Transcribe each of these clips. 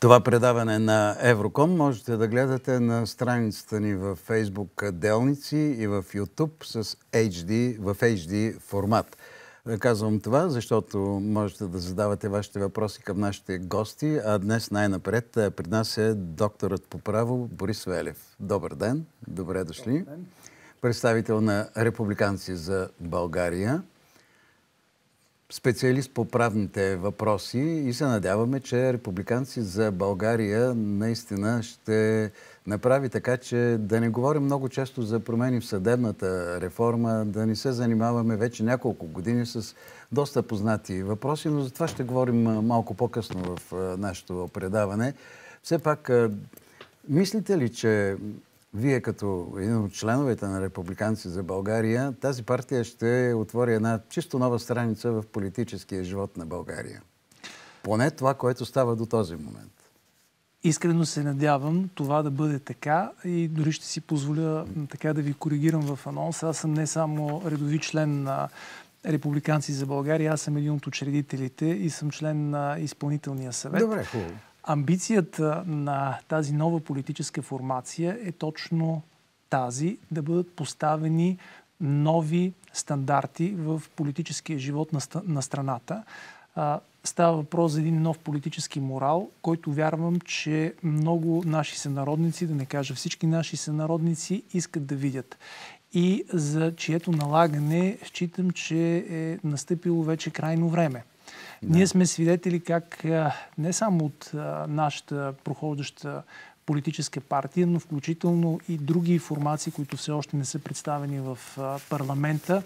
Това предаване на Евроком можете да гледате на страницата ни в Facebook Делници и в YouTube с в HD формат. Казвам това, защото можете да задавате вашите въпроси към нашите гости, а днес най-напред при нас е докторът по право Борис Велев. Добър ден, добре дошли. Добър ден. Представител на Републиканци за България, специалист по правните въпроси и се надяваме, че Републиканци за България наистина ще направи така, че да не говорим много често за промени в съдебната реформа, да не се занимаваме вече няколко години с доста познати въпроси, но за това ще говорим малко по-късно в нашето предаване. Все пак, мислите ли, че вие като един от членовете на Републиканци за България, тази партия ще отвори една чисто нова страница в политическия живот на България? Поне това, което става до този момент. Искрено се надявам това да бъде така и дори ще си позволя така да ви коригирам в анонса. Аз съм не само редови член на Републиканци за България, аз съм един от учредителите и съм член на изпълнителния съвет. Добре, хубаво. Амбицията на тази нова политическа формация е точно тази, да бъдат поставени нови стандарти в политическия живот на страната. Става въпрос за един нов политически морал, който вярвам, че много наши сънародници, да не кажа всички наши сънародници, искат да видят. И за чието налагане считам, че е настъпило вече крайно време. Да. Ние сме свидетели как не само от нашата прохождаща политическа партия, но включително и други формации, които все още не са представени в парламента,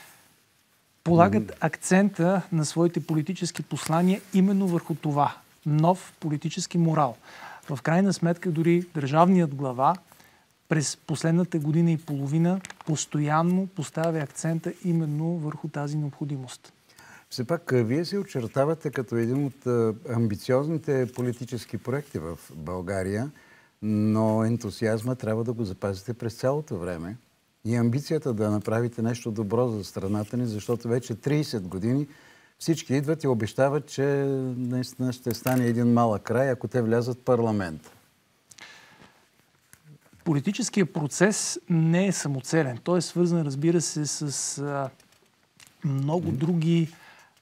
полагат акцента на своите политически послания именно върху това. Нов политически морал. В крайна сметка дори държавният глава през последната година и половина постоянно поставя акцента именно върху тази необходимост. Все пак, вие се очертавате като един от амбициозните политически проекти в България, но ентусиазма трябва да го запазите през цялото време и амбицията да направите нещо добро за страната ни, защото вече 30 години всички идват и обещават, че наистина ще стане един малък край, ако те влязат в парламента. Политическият процес не е самоцелен. Той е свързан, разбира се, с много други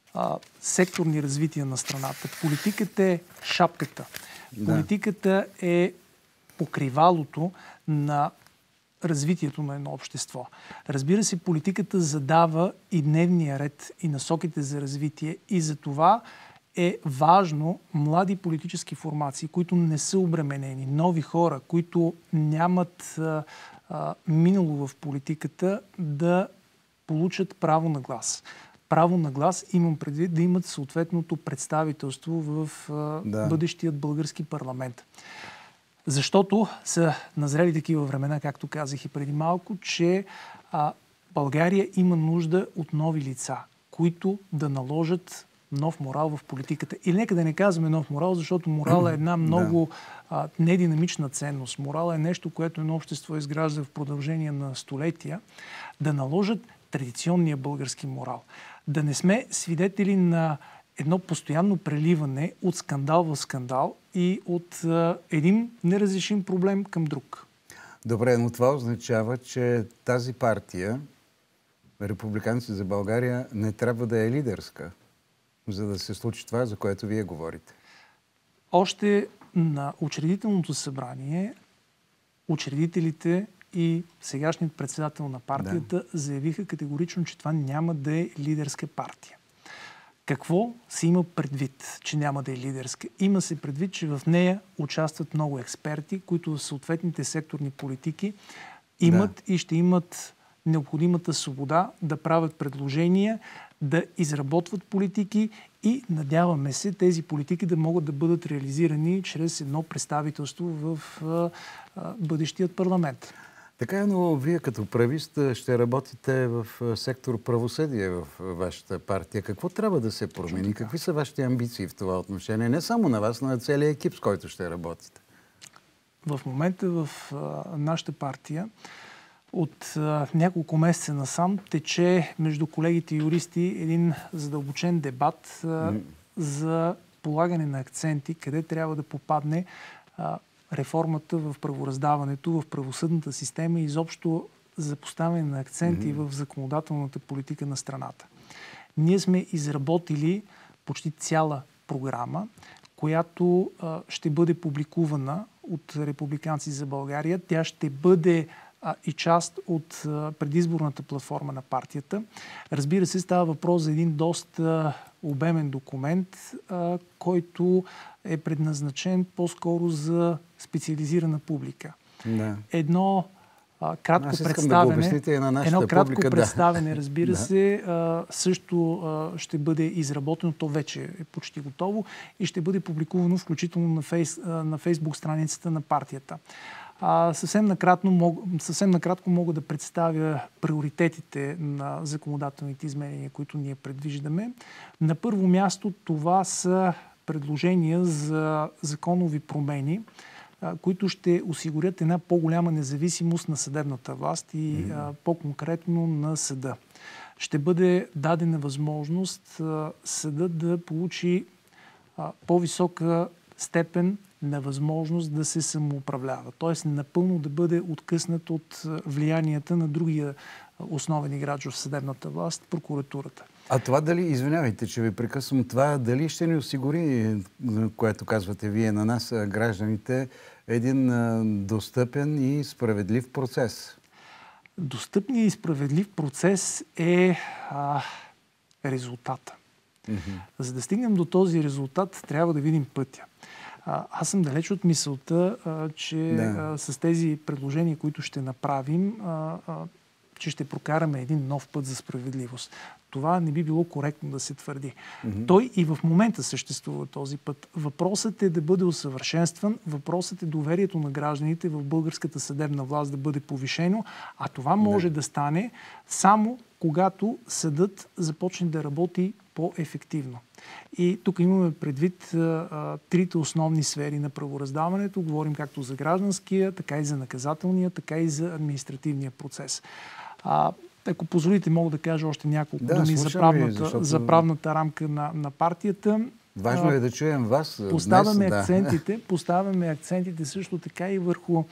секторни развития на страната. Политиката е шапката. Политиката е покривалото на развитието на едно общество. Разбира се, политиката задава и дневния ред, и насоките за развитие. И за това е важно млади политически формации, които не са обременени, нови хора, които нямат минало в политиката, да получат право на глас. Право на глас имам предвид да имат съответното представителство в бъдещият български парламент. Защото са назрели такива времена, както казах и преди малко, че България има нужда от нови лица, които да наложат нов морал в политиката. Или нека да не казваме нов морал, защото морал е една много нединамична ценност. Морал е нещо, което едно общество изгражда в продължение на столетия. Да наложат традиционния български морал. Да не сме свидетели на едно постоянно преливане от скандал в скандал и от един неразрешим проблем към друг. Добре, но това означава, че тази партия, Републиканци за България, не трябва да е лидерска, за да се случи това, за което вие говорите. Още на учредителното събрание учредителите и сегашният председател на партията заявиха категорично, че това няма да е лидерска партия. Какво се има предвид, че няма да е лидерска? Има се предвид, че в нея участват много експерти, които в съответните секторни политики имат и ще имат необходимата свобода да правят предложения, да изработват политики и надяваме се тези политики да могат да бъдат реализирани чрез едно представителство в бъдещият парламент. Така, но вие като правист ще работите в сектор правосъдие в вашата партия. Какво трябва да се промени? Какви са вашите амбиции в това отношение? Не само на вас, но на целия екип, с който ще работите. В момента в нашата партия от няколко месеца насам тече между колегите юристи един задълбочен дебат за полагане на акценти, къде трябва да попадне реформата в правораздаването, в правосъдната система и изобщо за поставяне на акценти в законодателната политика на страната. Ние сме изработили почти цяла програма, която ще бъде публикувана от Републиканци за България. Тя ще бъде и част от предизборната платформа на партията. Разбира се, става въпрос за един доста обемен документ, който е предназначен по-скоро за специализирана публика. Да. Едно кратко представяне, разбира се, също ще бъде изработено, то вече е почти готово и ще бъде публикувано включително на Фейсбук страницата на партията. Съвсем накратко мога да представя приоритетите на законодателните изменения, които ние предвиждаме. На първо място това са предложения за законови промени, които ще осигурят една по-голяма независимост на съдебната власт и по-конкретно на съда. Ще бъде дадена възможност съдът да получи по-висока степен на възможност да се самоуправлява. Т.е. напълно да бъде откъснат от влиянията на другия основен играч в съдебната власт, прокуратурата. А това дали, извинявайте, че ви прекъсвам, това дали ще ни осигури, което казвате вие на нас, гражданите, един достъпен и справедлив процес? Достъпният и справедлив процес е резултата. За да стигнем до този резултат, трябва да видим пътя. Аз съм далеч от мисълта, че с тези предложения, които ще направим, че ще прокараме един нов път за справедливост. Това не би било коректно да се твърди. Той и в момента съществува този път. Въпросът е да бъде усъвършенстван, въпросът е доверието на гражданите в българската съдебна власт да бъде повишено, а това може да стане само когато съдът започне да работи по-ефективно. И тук имаме предвид трите основни сфери на правораздаването. Говорим както за гражданския, така и за наказателния, така и за административния процес. Ако позволите, мога да кажа още няколко думи за правната рамка на партията. Важно е да чуем вас. Поставяме акцентите също така и върху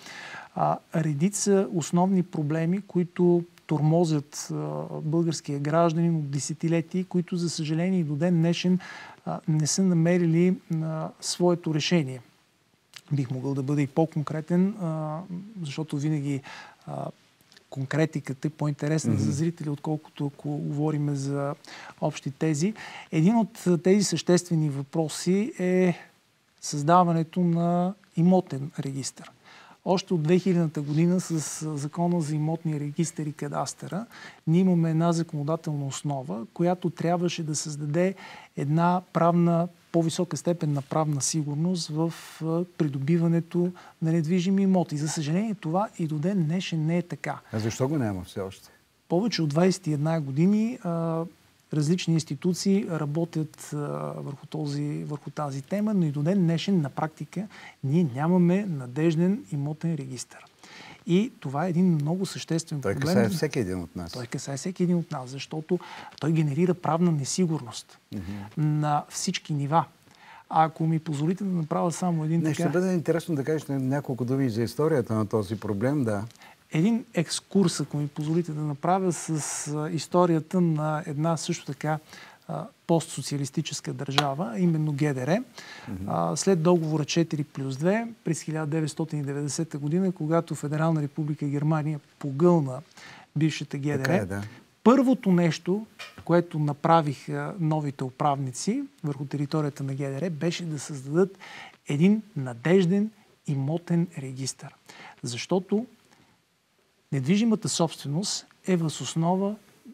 редица основни проблеми, които тормозят българския гражданин от десетилетия, които, за съжаление, и до ден днешен не са намерили своето решение. Бих могъл да бъда и по-конкретен, защото винаги конкретиката е по-интересна за зрители, отколкото ако говорим за общи тези. Един от тези съществени въпроси е създаването на имотен регистър. Още от 2000-та година с Закона за имотния регистър и кадастъра ние имаме една законодателна основа, която трябваше да създаде една по-висока степен на правна сигурност в придобиването на недвижими имоти. За съжаление, това и до ден днешен не е така. А защо го няма все още? Повече от 21 години различни институции работят върху тази тема, но и до ден днешен на практика ние нямаме надежден имотен регистър. И това е един много съществен проблем. Той касае всеки един от нас. Той касае всеки един от нас, защото той генерира правна несигурност на всички нива. А ако ми позволите да направя само един Ще бъде интересно да кажете няколко думи за историята на този проблем, да. Един екскурс, ако ми позволите да направя, с историята на една също така постсоциалистическа държава, именно ГДР. След договора 4+2 през 1990 година, когато Федерална република Германия погълна бившата ГДР, първото нещо, което направиха новите управници върху територията на ГДР, беше да създадат един надежден имотен регистър. Защото недвижимата собственост е въз основа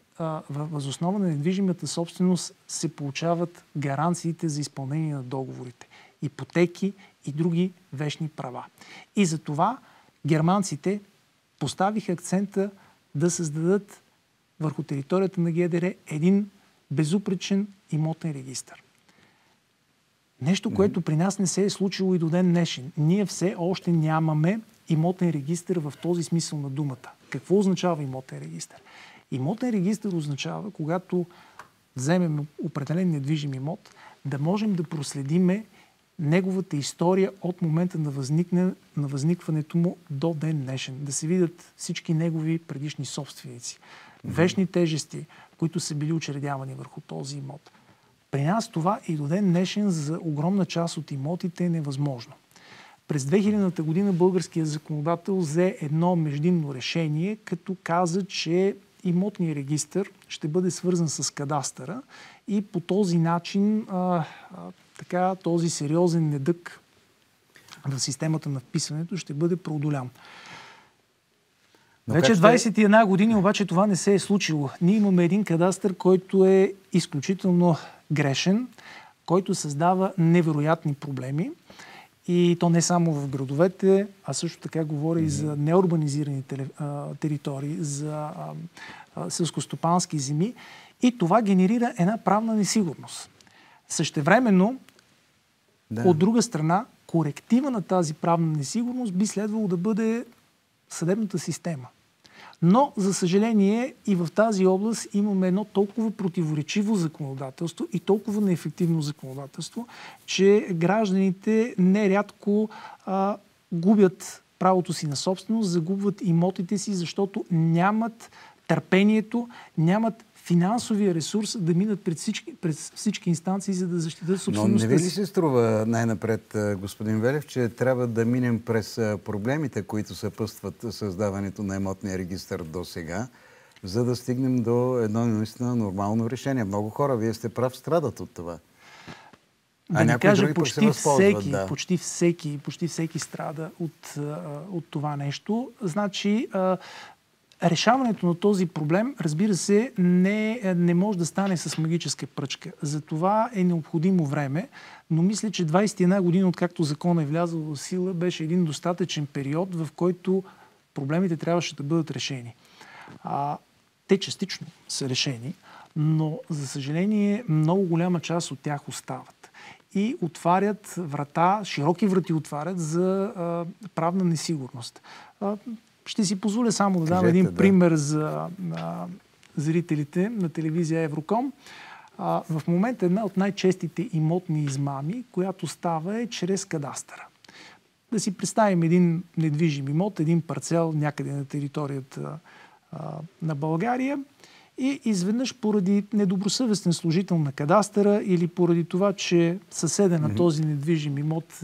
на недвижимата собственост се получават гаранциите за изпълнение на договорите, ипотеки и други вещни права. И за това германците поставиха акцента да създадат върху територията на ГДР един безупречен имотен регистър. Нещо, което при нас не се е случило и до ден днешен. Ние все още нямаме имотен регистър в този смисъл на думата. Какво означава имотен регистър? Имотен регистър означава, когато вземем определен недвижим имот, да можем да проследиме неговата история от момента на възникването му до ден днешен. Да се видят всички негови предишни собственици. Вечни тежести, които са били учредявани върху този имот. При нас това и до ден днешен за огромна част от имотите е невъзможно. През 2000-та година българският законодател взе едно междинно решение, като каза, че имотният регистър ще бъде свързан с кадастъра и по този начин този сериозен недъг в системата на вписването ще бъде преодолян. Вече 21 години обаче това не се е случило. Ние имаме един кадастър, който е изключително грешен, който създава невероятни проблеми. И то не само в градовете, а също така говори и за неурбанизирани територии, за селскостопански земи. И това генерира една правна несигурност. Същевременно, от друга страна, коректива на тази правна несигурност би следвало да бъде съдебната система. Но, за съжаление, и в тази област имаме едно толкова противоречиво законодателство и толкова неефективно законодателство, че гражданите нерядко губят правото си на собственост, загубват имотите си, защото нямат търпението, нямат финансовия ресурс да минат през всички инстанции, за да защитят собствеността си. Но не ви ли се струва най-напред, господин Велев, че трябва да минем през проблемите, които съпътстват създаването на имотния регистър до сега, за да стигнем до едно наистина нормално решение? Много хора, вие сте прав, страдат от това. Да не кажа, почти всеки страда от това нещо. Значи, решаването на този проблем, разбира се, не може да стане с магическа пръчка. За това е необходимо време, но мисля, че 21 години, откакто закон е влязъл в сила, беше един достатъчен период, в който проблемите трябваше да бъдат решени. Те частично са решени, но, за съжаление, много голяма част от тях остават. И отварят врата, широки врати отварят за правна несигурност. Ще си позволя само да дам един пример за зрителите на телевизия Евроком. В момента една от най-честите имотни измами, която става, е чрез кадастъра. Да си представим един недвижим имот, един парцел някъде на територията на България и изведнъж поради недобросъвестен служител на кадастъра или поради това, че съседа на този недвижим имот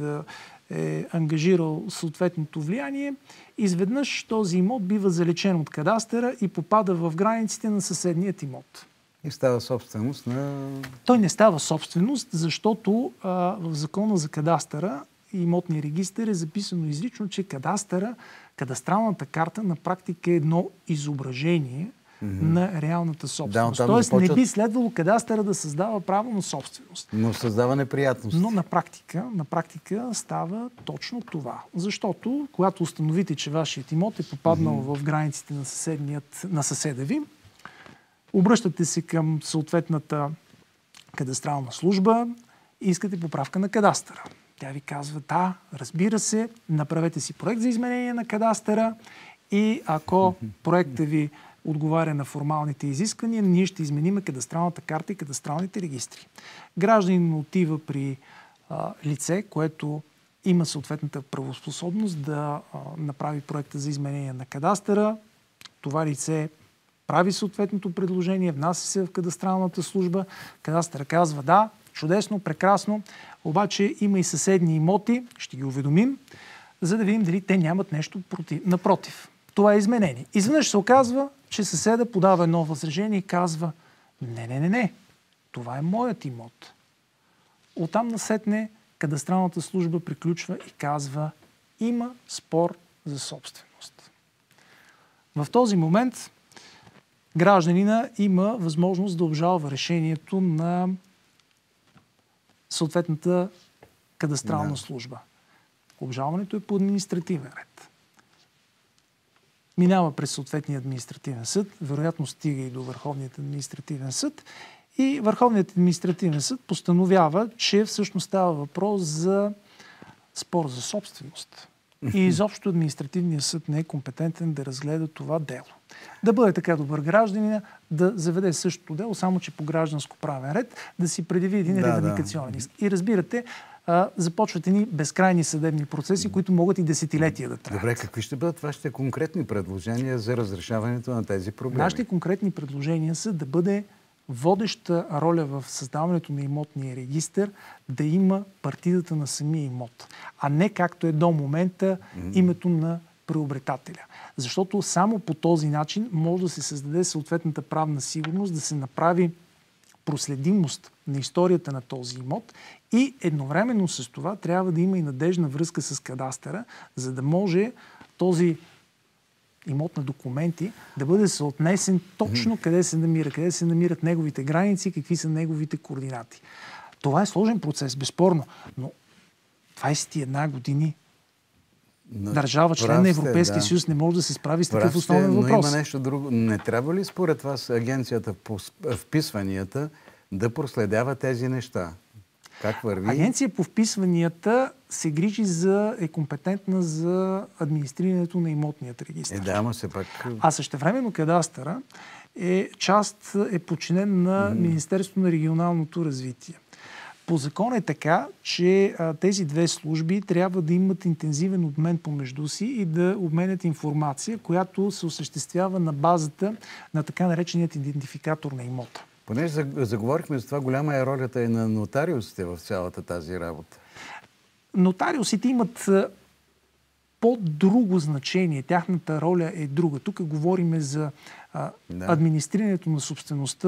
е ангажирал съответното влияние, изведнъж този имот бива заличен от кадастъра и попада в границите на съседният имот. И става собственост на... Той не става собственост, защото в закона за кадастъра и имотния регистър е записано изрично, че кадастралната карта на практика е едно изображение на реалната собственост. Тоест не би следвало кадастъра да създава право на собственост. Но създава неприятности. Но на практика става точно това. Защото, когато установите, че вашият имот е попаднал в границите на съседа ви, обръщате се към съответната кадастрална служба и искате поправка на кадастъра. Тя ви казва, да, разбира се, направете си проект за изменение на кадастъра и ако проектът ви отговаря на формалните изисквания, ние ще измениме кадастралната карта и кадастралните регистри. Гражданин отива при лице, което има съответната правоспособност да направи проекта за изменение на кадастъра. Това лице прави съответното предложение, внася се в кадастралната служба. Кадастъра казва, да, чудесно, прекрасно, обаче има и съседни имоти, ще ги уведомим, за да видим дали те нямат нещо напротив. Това е изменение. Изведнъж се оказва, че съседа подава едно възражение и казва, не, това е моят имот. Оттам насетне кадастралната служба приключва и казва, има спор за собственост. В този момент гражданина има възможност да обжалва решението на съответната кадастрална служба. Обжалването е по административен ред. Минава през съответния административен съд, вероятно стига и до Върховният административен съд и Върховният административен съд постановява, че всъщност става въпрос за спор за собственост. И изобщо административният съд не е компетентен да разгледа това дело. да бъде така добър гражданин, да заведе същото дело, само че по гражданско правен ред, да си предяви един ревендикационен иск. И разбирате, започват едни безкрайни съдебни процеси, които могат и десетилетия да траят. Добре, какви ще бъдат вашите конкретни предложения за разрешаването на тези проблеми? Нашите конкретни предложения са да бъде водеща роля в създаването на имотния регистър да има партидата на самия имот, а не както е до момента името на приобретателя. Защото само по този начин може да се създаде съответната правна сигурност, да се направи проследимост на историята на този имот и едновременно с това трябва да има и надежна връзка с кадастъра, за да може този имот на документи да бъде съотнесен точно къде се намират неговите граници, какви са неговите координати. Това е сложен процес, безспорно, но 21 години държава, член на Европейския съюз, не може да се справи с такъв основен въпрос. Но има нещо друго. Не трябва ли според вас агенцията по вписванията да проследява тези неща? Как върви? Агенция по вписванията се грижи е компетентна за администрирането на имотният регистър. Да, ама се пак... А същевременно кадастъра е подчинен на Министерството на регионалното развитие. По закон е така, че тези две служби трябва да имат интензивен обмен помежду си и да обменят информация, която се осъществява на базата на така нареченият идентификатор на имота. Понеже заговорихме за това, голяма е ролята и на нотариусите в цялата тази работа. Нотариусите имат по-друго значение. Тяхната роля е друга. Тук говорим за администрирането на собствеността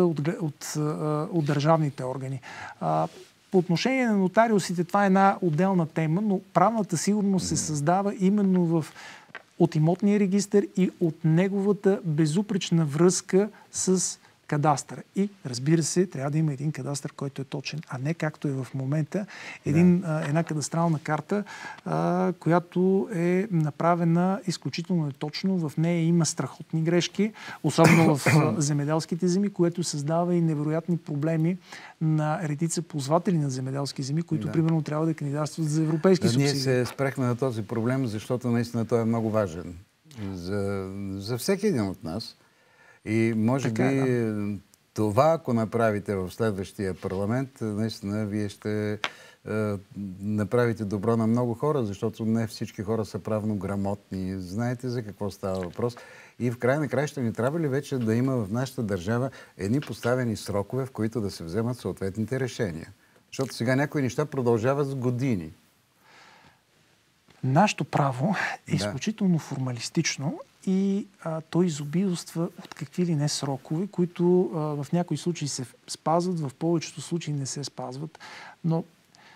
от държавните органи. По отношение на нотариусите това е една отделна тема, но правната сигурност се създава именно от имотния регистър и от неговата безупречна връзка с кадастър. И, разбира се, трябва да има един кадастър, който е точен, а не както е в момента една кадастрална карта, която е направена изключително неточно. В нея има страхотни грешки, особено в земеделските земи, което създава и невероятни проблеми на редица ползватели на земеделски земи, които примерно трябва да кандидатстват за европейски субсидии. Ние се спрехме на този проблем, защото наистина той е много важен за всеки един от нас. И може би това, ако направите в следващия парламент, наистина вие ще направите добро на много хора, защото не всички хора са правно грамотни. Знаете за какво става въпрос. И в край на краища ни трябва ли вече да има в нашата държава едни поставени срокове, в които да се вземат съответните решения? Защото сега някои неща продължават с години. Нашето право е изключително формалистично и той изобилства от какви ли не срокове, които в някои случаи се спазват, в повечето случаи не се спазват. Но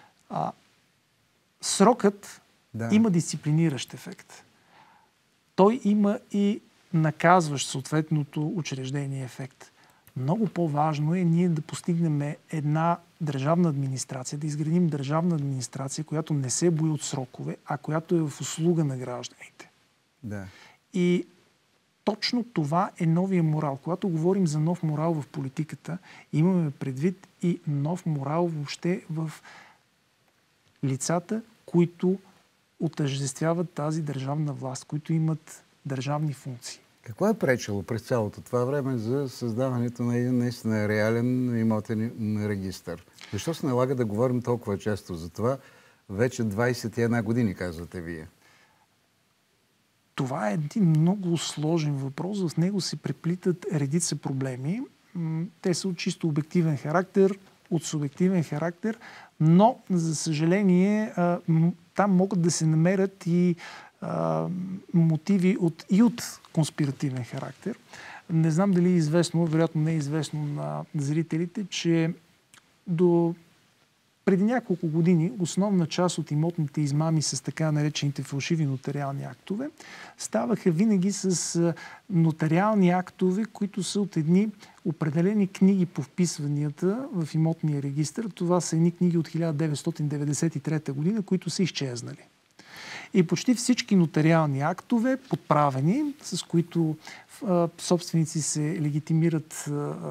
срокът има дисциплиниращ ефект. Той има и наказващ съответното учреждение ефект. Много по-важно е ние да постигнем една държавна администрация, да изградим държавна администрация, която не се бои от срокове, а която е в услуга на гражданите. Да. И точно това е новия морал. Когато говорим за нов морал в политиката, имаме предвид и нов морал въобще в лицата, които отъждествяват тази държавна власт, които имат държавни функции. Какво е пречило през цялото това време за създаването на един наистина реален имотен регистър? Защо се налага да говорим толкова често за това? Вече 21 години, казвате вие. Това е един много сложен въпрос. В него се преплитат редица проблеми. Те са от чисто обективен характер, от субективен характер, но, за съжаление, там могат да се намерят и мотиви от конспиративен характер. Не знам дали е известно, вероятно не е известно на зрителите, че преди няколко години основна част от имотните измами с така наречените фалшиви нотариални актове ставаха винаги с нотариални актове, които са от едни определени книги по вписванията в имотния регистър. Това са едни книги от 1993 година, които са изчезнали. И почти всички нотариални актове, подправени, с които собственици се легитимират,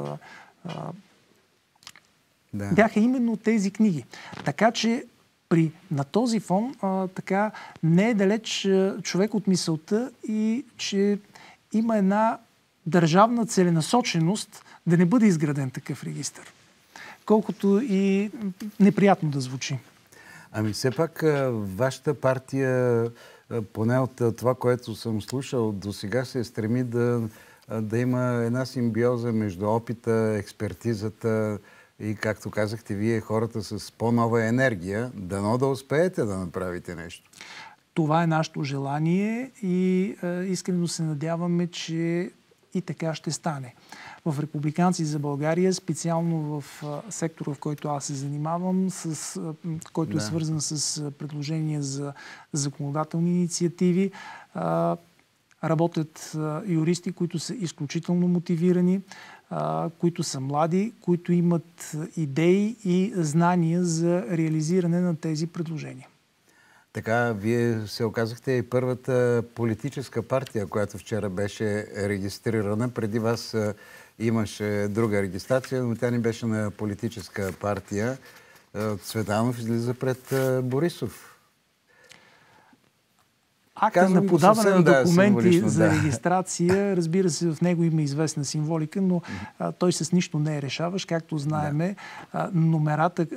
бяха именно тези книги. Така че на този фон не е далеч човек от мисълта и че има една държавна целенасоченост да не бъде изграден такъв регистър. Колкото и неприятно да звучи. Ами все пак вашата партия, поне от това, което съм слушал, до сега се стреми да има една симбиоза между опита, експертизата и, както казахте вие, хората с по-нова енергия. Дано да успеете да направите нещо. Това е нашето желание и искрено се надяваме, че и така ще стане. В Републиканци за България, специално в сектора, в който аз се занимавам, който е свързан с предложения за законодателни инициативи, работят юристи, които са изключително мотивирани, които са млади, които имат идеи и знания за реализиране на тези предложения. Така, вие се оказахте и първата политическа партия, която вчера беше регистрирана. Преди вас имаше друга регистрация, но тя не беше на политическа партия. Цветанов излиза пред Борисов. Акта на подаване на документи за регистрация, разбира се, в него има известна символика, но той с нищо не е решаващ. Както знаеме, номерата,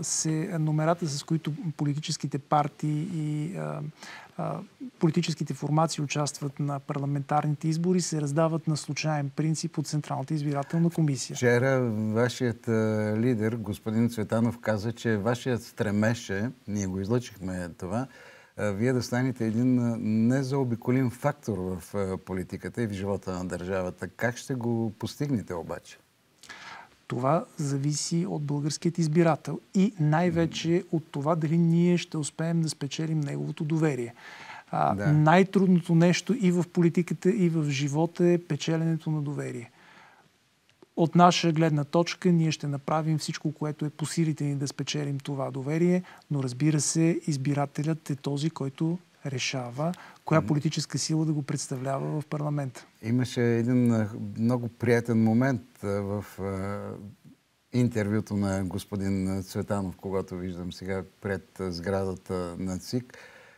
с които политическите партии и политическите формации участват на парламентарните избори, се раздават на случайен принцип от Централната избирателна комисия. Вчера вашият лидер, господин Цветанов, каза, че вашият стремеж, ние го излъчихме това, вие да станете един незаобиколим фактор в политиката и в живота на държавата. Как ще го постигнете обаче? Това зависи от българският избирател и най-вече от това дали ние ще успеем да спечелим неговото доверие. Най-трудното нещо и в политиката, и в живота е печеленето на доверие. От наша гледна точка ние ще направим всичко, което е по силите ни да спечелим това доверие, но разбира се, избирателят е този, който решава коя политическа сила да го представлява в парламента. Имаше един много приятен момент в интервюто на господин Цветанов, когато виждам сега пред сградата на ЦИК,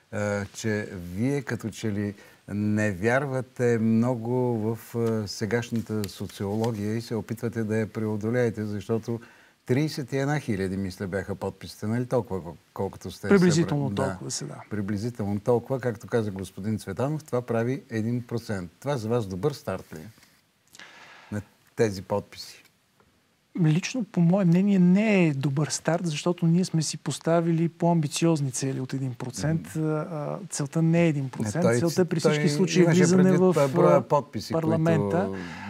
че вие като че ли не вярвате много в сегашната социология и се опитвате да я преодолеете, защото 31 хиляди, мисля, бяха подписите, нали толкова, колкото сте... Приблизително толкова сега. Приблизително толкова, както каза господин Цветанов, това прави 1%. Това за вас добър старт ли е на тези подписи? Лично, по мое мнение, не е добър старт, защото ние сме си поставили по-амбициозни цели от 1%. Целта не е 1%. Целта при всички случаи влизане в парламента.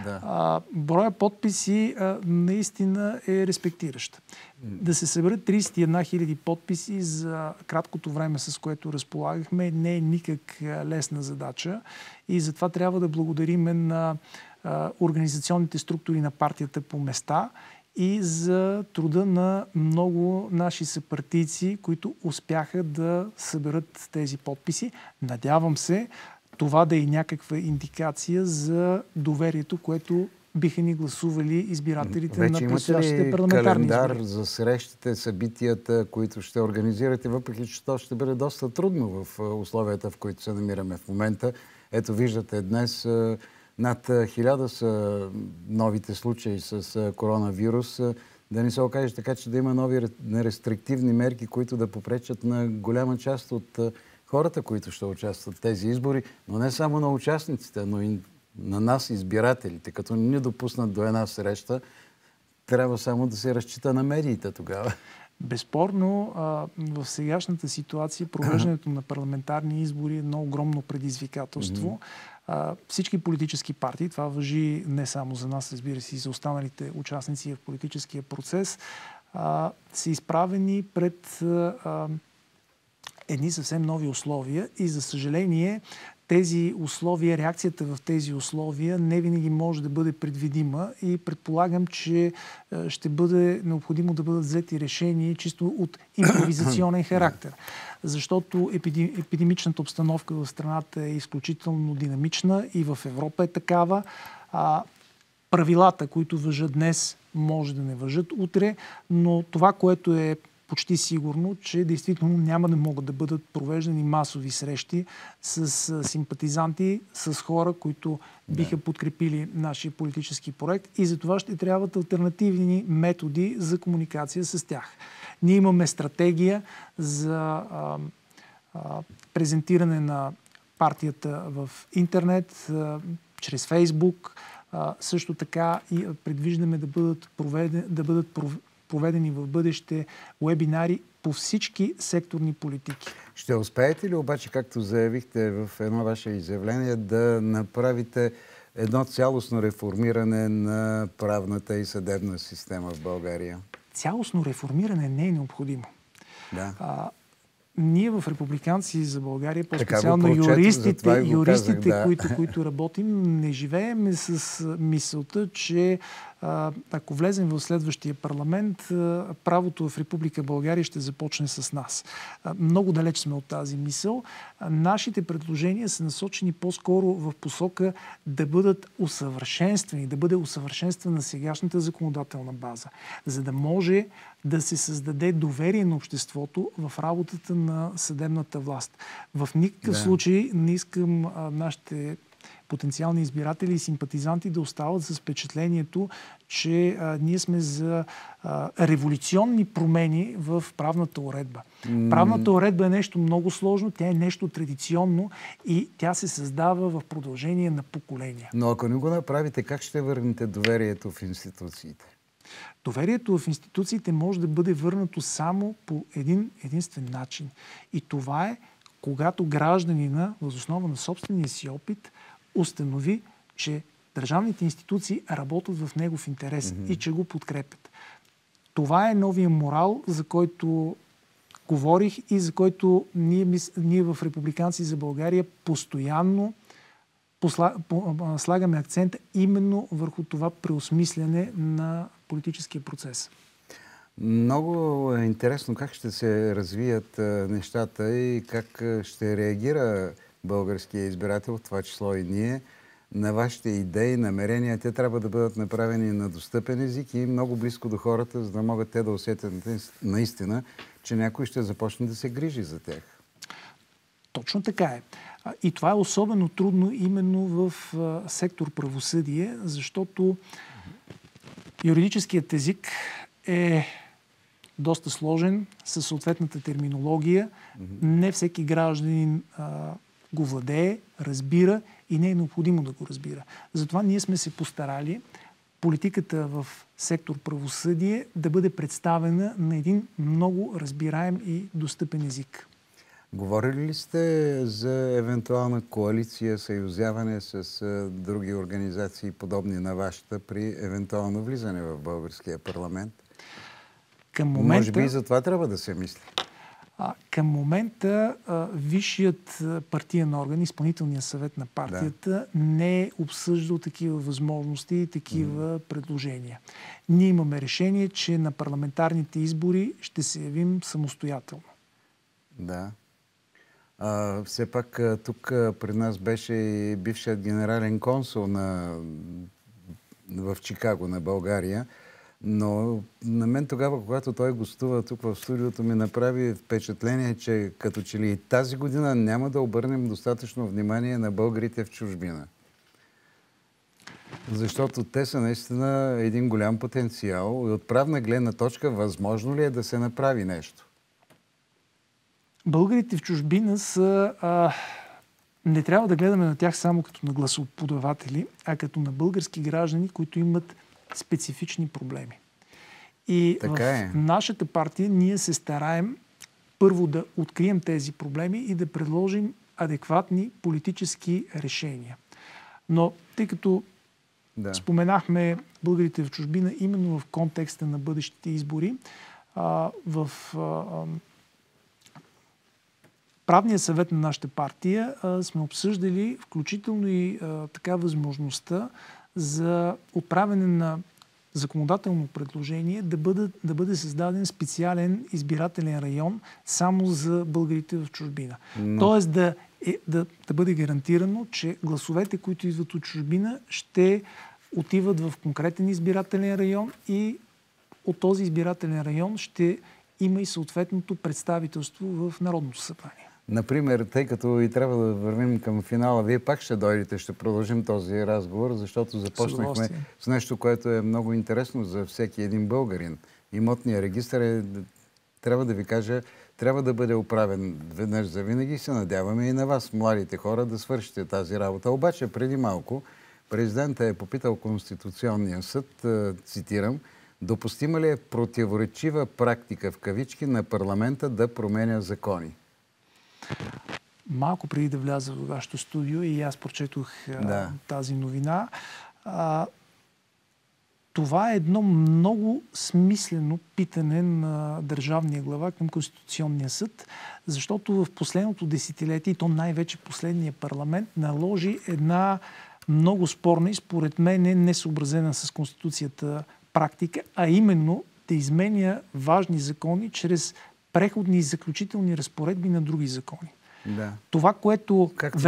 Броя подписи наистина е респектиращ. Да се съберат 31 хиляди подписи за краткото време, с което разполагахме, не е никак лесна задача и затова трябва да благодариме на организационните структури на партията по места и за труда на много наши съпартийци, които успяха да съберат тези подписи. Надявам се това да е някаква индикация за доверието, което биха ни гласували избирателите на предстоящите парламентарни избори. Календар за срещите, събитията, които ще организирате, въпреки че то ще бъде доста трудно в условията, в които се намираме в момента. Ето виждате днес над 1000 са новите случаи с коронавирус. Да не се окаже така, че да има нови рестриктивни мерки, които да попречат на голяма част от хората, които ще участват в тези избори, но не само на участниците, но и на нас, избирателите. Като не допуснат до една среща, трябва само да се разчита на медиите тогава. Безспорно, в сегашната ситуация провеждането на парламентарни избори е едно огромно предизвикателство. Всички политически партии, това важи не само за нас, разбира се, и за останалите участници в политическия процес, са изправени пред едни съвсем нови условия и, за съжаление, тези условия, реакцията в тези условия не винаги може да бъде предвидима и предполагам, че ще бъде необходимо да бъдат взети решения чисто от импровизационен характер. Защото епидемичната обстановка в страната е изключително динамична и в Европа е такава. Правилата, които важат днес, може да не важат утре, но това, което е почти сигурно, че действително няма да могат да бъдат провеждани масови срещи с симпатизанти, с хора, които биха подкрепили нашия политически проект, и за това ще трябват алтернативни методи за комуникация с тях. Ние имаме стратегия за презентиране на партията в интернет, чрез Фейсбук. Също така и предвиждаме да бъдат проведени в бъдеще уебинари по всички секторни политики. Ще успеете ли обаче, както заявихте в едно ваше изявление, да направите едно цялостно реформиране на правната и съдебна система в България? Цялостно реформиране не е необходимо. Да. Ние в Републиканци за България, по-специално юристите, които работим, не живееме с мисълта, че ако влезем в следващия парламент, правото в Република България ще започне с нас. Много далеч сме от тази мисъл. Нашите предложения са насочени по-скоро в посока да бъдат усъвършенствани, да бъде усъвършенствана сегашната законодателна база, за да може да се създаде доверие на обществото в работата на съдебната власт. В никакъв случай не искам нашите потенциални избиратели и симпатизанти да остават с впечатлението, че ние сме за революционни промени в правната уредба. Правната уредба е нещо много сложно, тя е нещо традиционно и тя се създава в продължение на поколения. Но ако не го направите, как ще върнете доверието в институциите? Доверието в институциите може да бъде върнато само по един единствен начин. И това е, когато гражданина, въз основа на собствения си опит, установи, че държавните институции работят в негов интерес и че го подкрепят. Това е новия морал, за който говорих и за който ние в Републиканци за България постоянно слагаме акцента именно върху това преосмисляне на политическия процес. Много е интересно как ще се развият нещата и как ще реагира българския избирател, в това число и ние, на вашите идеи, намерения. Те трябва да бъдат направени на достъпен език и много близко до хората, за да могат те да усетят наистина, че някой ще започне да се грижи за тях. Точно така е. И това е особено трудно именно в сектор правосъдие, защото юридическият език е доста сложен, със съответната терминология. Не всеки гражданин го владее, разбира и не е необходимо да го разбира. Затова ние сме се постарали политиката в сектор правосъдие да бъде представена на един много разбираем и достъпен език. Говорили ли сте за евентуална коалиция, съюзяване с други организации, подобни на вашата, при евентуално влизане в българския парламент? Към момента, може би и за това трябва да се мисли. Към момента висшият партиен орган, изпълнителният съвет на партията, не е обсъждал такива възможности и такива предложения. Ние имаме решение, че на парламентарните избори ще се явим самостоятелно. Да. Все пак тук при нас беше и бившият генерален консул в Чикаго на България. Но на мен тогава, когато той гостува тук в студиото, ми направи впечатление, че като че ли и тази година няма да обърнем достатъчно внимание на българите в чужбина. Защото те са наистина един голям потенциал и от правна гледна точка възможно ли е да се направи нещо? Българите в чужбина са... не трябва да гледаме на тях само като на гласоподаватели, а като на български граждани, които имат специфични проблеми. И в нашата партия ние се стараем първо да открием тези проблеми и да предложим адекватни политически решения. Но тъй като споменахме българите в чужбина именно в контекста на бъдещите избори, в правния съвет на нашата партия сме обсъждали включително и така възможността за отправяне на законодателно предложение да бъде създаден специален избирателен район само за българите в чужбина. Тоест да бъде гарантирано, че гласовете, които идват от чужбина, ще отиват в конкретен избирателен район и от този избирателен район ще има и съответното представителство в Народното събрание. Например, тъй като и трябва да вървим към финала, вие пак ще дойдете, ще продължим този разговор, защото започнахме с нещо, което е много интересно за всеки един българин. Имотният регистър трябва да ви кажа, трябва да бъде оправен веднъж за винаги. Се надяваме и на вас, младите хора, да свършите тази работа. Обаче преди малко президентът е попитал Конституционния съд, цитирам, допустима ли е противоречива практика в кавички на парламента да променя закони? Малко преди да вляза в вашето студио и аз прочетох тази новина. Това е едно много смислено питане на държавния глава към Конституционния съд, защото в последното десетилетие, и то най-вече последния парламент, наложи една много спорна и според мен несъобразена с Конституцията практика, а именно да изменя важни закони чрез преходни и заключителни разпоредби на други закони. Да. Това, което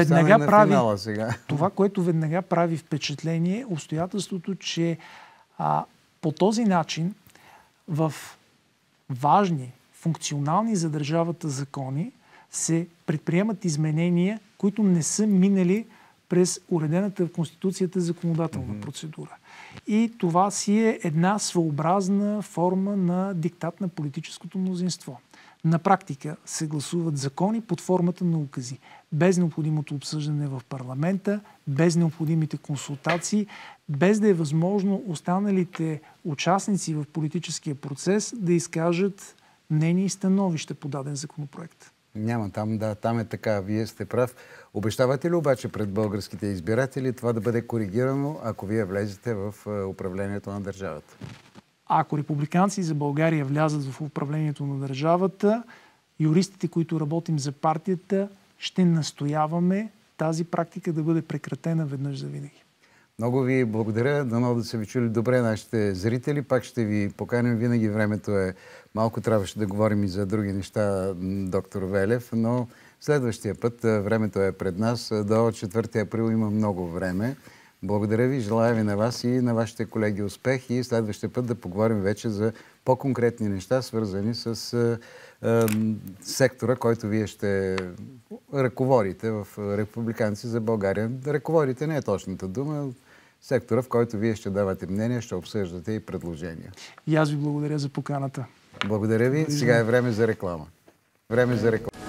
веднага прави впечатление е обстоятелството, че по този начин в важни, функционални за държавата закони се предприемат изменения, които не са минали през уредената в Конституцията законодателна процедура. И това си е една своеобразна форма на диктат на политическото мнозинство. На практика се гласуват закони под формата на укази, без необходимото обсъждане в парламента, без необходимите консултации, без да е възможно останалите участници в политическия процес да изкажат мнение и становище по даден законопроект. Няма там, там е така, вие сте прав. Обещавате ли обаче пред българските избиратели това да бъде коригирано, ако вие влезете в управлението на държавата? Ако републиканци за България влязат в управлението на държавата, юристите, които работим за партията, ще настояваме тази практика да бъде прекратена веднъж за винаги. Много ви благодаря. Дано да са ви чули добре нашите зрители. Пак ще ви поканим. Винаги времето е малко. Трябваше да говорим и за други неща, доктор Велев, но следващия път времето е пред нас. До 4 април има много време. Благодаря ви, желая ви на вас и на вашите колеги успех и следващия път да поговорим вече за по-конкретни неща, свързани с сектора, който вие ще ръководите в Републиканци за България. Ръководите не е точната дума, сектора, в който вие ще давате мнение, ще обсъждате и предложения. И аз ви благодаря за поканата. Благодаря ви. Сега е време за реклама. Време за реклама.